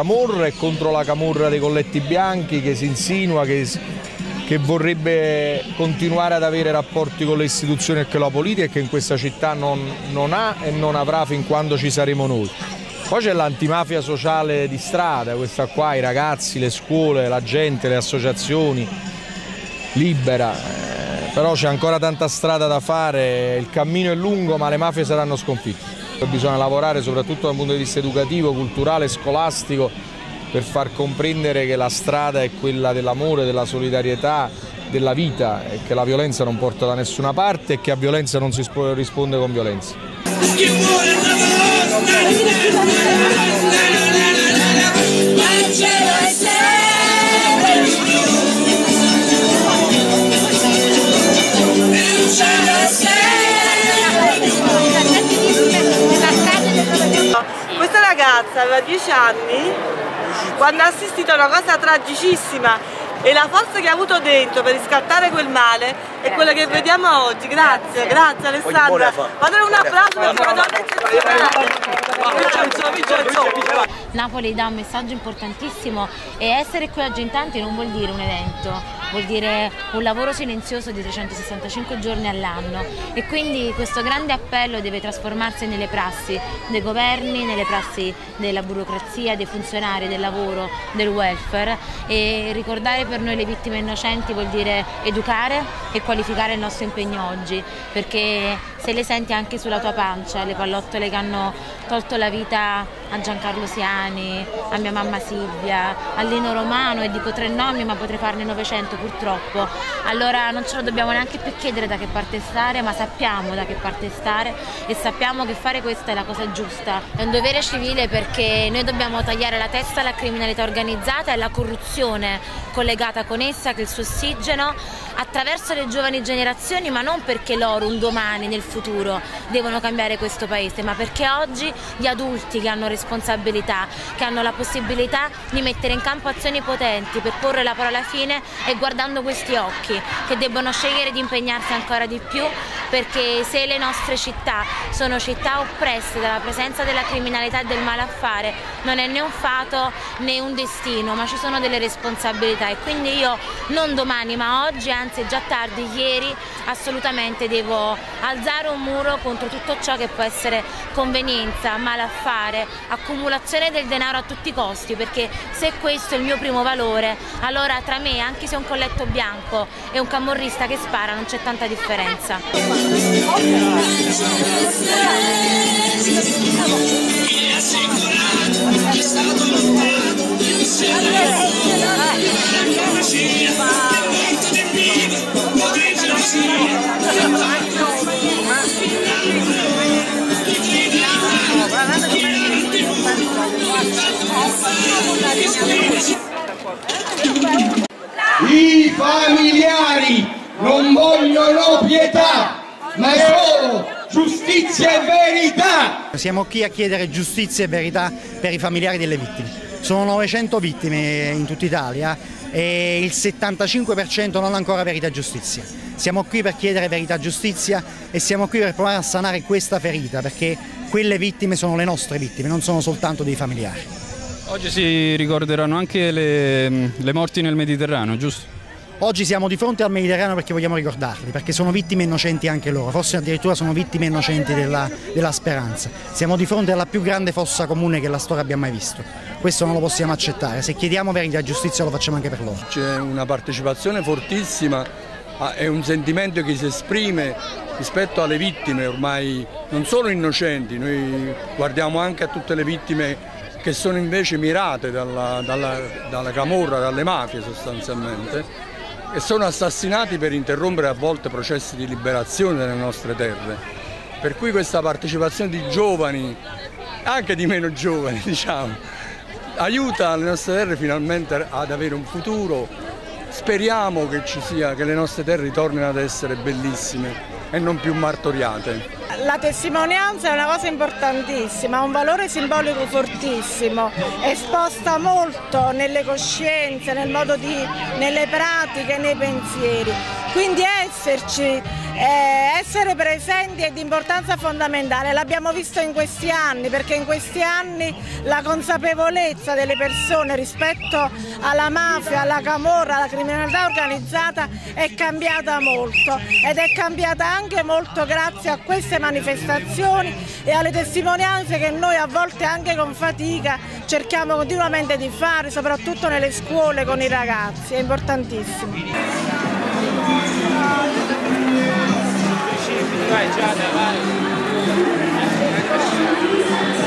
camorra e contro la camorra dei colletti bianchi che si insinua, che vorrebbe continuare ad avere rapporti con le istituzioni e con la politica e che in questa città non ha e non avrà fin quando ci saremo noi. Poi c'è l'antimafia sociale di strada, questa qua, i ragazzi, le scuole, la gente, le associazioni, libera, però c'è ancora tanta strada da fare, il cammino è lungo ma le mafie saranno sconfitte. Bisogna lavorare soprattutto dal punto di vista educativo, culturale, scolastico, per far comprendere che la strada è quella dell'amore, della solidarietà, della vita e che la violenza non porta da nessuna parte e che a violenza non si risponde con violenza. Questa ragazza aveva 10 anni quando ha assistito a una cosa tragicissima e la forza che ha avuto dentro per riscattare quel male è quella che vediamo oggi. Grazie, grazie Alessandra. Fate un applauso per una donna eccezionale. Napoli dà un messaggio importantissimo e essere qui oggi in tanti non vuol dire un evento, vuol dire un lavoro silenzioso di 365 giorni all'anno e quindi questo grande appello deve trasformarsi nelle prassi dei governi, nelle prassi della burocrazia, dei funzionari, del lavoro, del welfare e ricordare per noi le vittime innocenti vuol dire educare e qualificare il nostro impegno oggi, perché se le senti anche sulla tua pancia, le pallottole che hanno tolto la vita a Giancarlo Siani, a mia mamma Silvia, a Lino Romano e dico 3 nomi ma potrei farne 900 purtroppo, allora non ce lo dobbiamo neanche più chiedere da che parte stare, ma sappiamo da che parte stare e sappiamo che fare questa è la cosa giusta. È un dovere civile perché noi dobbiamo tagliare la testa alla criminalità organizzata e alla corruzione collegata con essa, che è il suo ossigeno, attraverso le giovani generazioni, ma non perché loro un domani nel futuro devono cambiare questo paese, ma perché oggi gli adulti che hanno responsabilità, che hanno la possibilità di mettere in campo azioni potenti per porre la parola fine e guardando questi occhi che debbono scegliere di impegnarsi ancora di più, perché se le nostre città sono città oppresse dalla presenza della criminalità e del malaffare non è né un fato né un destino, ma ci sono delle responsabilità e quindi io non domani ma oggi, anzi è già tardi, ieri assolutamente devo alzare un muro contro tutto ciò che può essere convenienza, malaffare, accumulazione del denaro a tutti i costi, perché se questo è il mio primo valore, allora tra me, anche se è un colletto bianco e un camorrista che spara, non c'è tanta differenza. I familiari non vogliono pietà, ma solo giustizia e verità. Siamo qui a chiedere giustizia e verità per i familiari delle vittime. Sono 900 vittime in tutta Italia e il 75% non ha ancora verità e giustizia. Siamo qui per chiedere verità e giustizia e siamo qui per provare a sanare questa ferita, perché quelle vittime sono le nostre vittime, non sono soltanto dei familiari. Oggi si ricorderanno anche le morti nel Mediterraneo, giusto? Oggi siamo di fronte al Mediterraneo perché vogliamo ricordarli, perché sono vittime innocenti anche loro, forse addirittura sono vittime innocenti della speranza. Siamo di fronte alla più grande fossa comune che la storia abbia mai visto. Questo non lo possiamo accettare, se chiediamo verità e giustizia lo facciamo anche per loro. C'è una partecipazione fortissima, è un sentimento che si esprime rispetto alle vittime ormai non solo innocenti, noi guardiamo anche a tutte le vittime che sono invece mirate dalla camorra, dalle mafie sostanzialmente, e sono assassinati per interrompere a volte processi di liberazione delle nostre terre. Per cui questa partecipazione di giovani, anche di meno giovani diciamo, aiuta le nostre terre finalmente ad avere un futuro. Speriamo che le nostre terre ritornino ad essere bellissime e non più martoriate. La testimonianza è una cosa importantissima, ha un valore simbolico fortissimo, esposta molto nelle coscienze, nelle pratiche, nei pensieri. Quindi esserci, essere presenti è di importanza fondamentale. L'abbiamo visto in questi anni, perché in questi anni la consapevolezza delle persone rispetto alla mafia, alla camorra, alla criminalità organizzata è cambiata molto, ed è cambiata anche molto grazie a queste manifestazioni e alle testimonianze che noi a volte anche con fatica cerchiamo continuamente di fare, soprattutto nelle scuole con i ragazzi. È importantissimo. Vai Giada, vai!